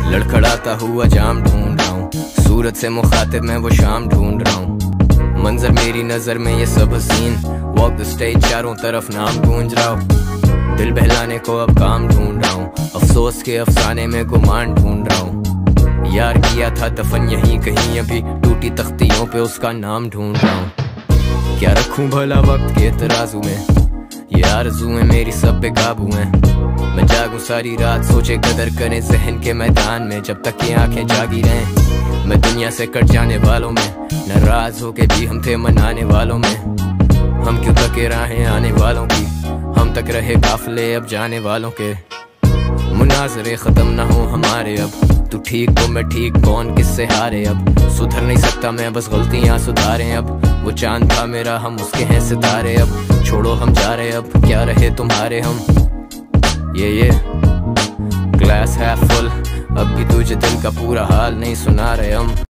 लड़खड़ाता हुआ जाम ढूंढ रहा हूँ, सूरत से मुखातिब मैं वो शाम ढूंढ रहा हूँ। मंजर मेरी नजर में ये सब हसीन, वॉक द स्टेज चारों तरफ नाम गूंज रहा हूँ। दिल बहलाने को अब काम ढूंढ रहा हूँ, अफसोस के अफसाने में गुमान ढूंढ रहा हूँ। यार किया था दफन यहीं कहीं, अभी टूटी तख्तियों पे उसका नाम ढूंढ रहा हूँ। क्या रखूं भला वक्त के तराजू में, ये आरज़ूएं मेरी सब पे काबू हैं। मैं जागूं सारी रात सोचे कदर करें जहन के मैदान में, जब तक ये आंखें जागी रहें। मैं दुनिया से कट जाने वालों में, नाराज होके भी हम थे मनाने वालों में। हम क्यों तके राहें आने वालों की, हम तक रहे काफिले अब जाने वालों के। मुनाजरे खत्म ना हो हमारे अब, तू ठीक तो मैं ठीक, कौन किससे हारे अब। सुधर नहीं सकता मैं बस गलतियां सुधारें अब, वो चांद था मेरा हम उसके हैं सितारे अब। छोड़ो हम जा रहे अब, क्या रहे तुम्हारे हम। ये ग्लास हाफ फुल, अब भी तुझे दिल का पूरा हाल नहीं सुना रहे हम।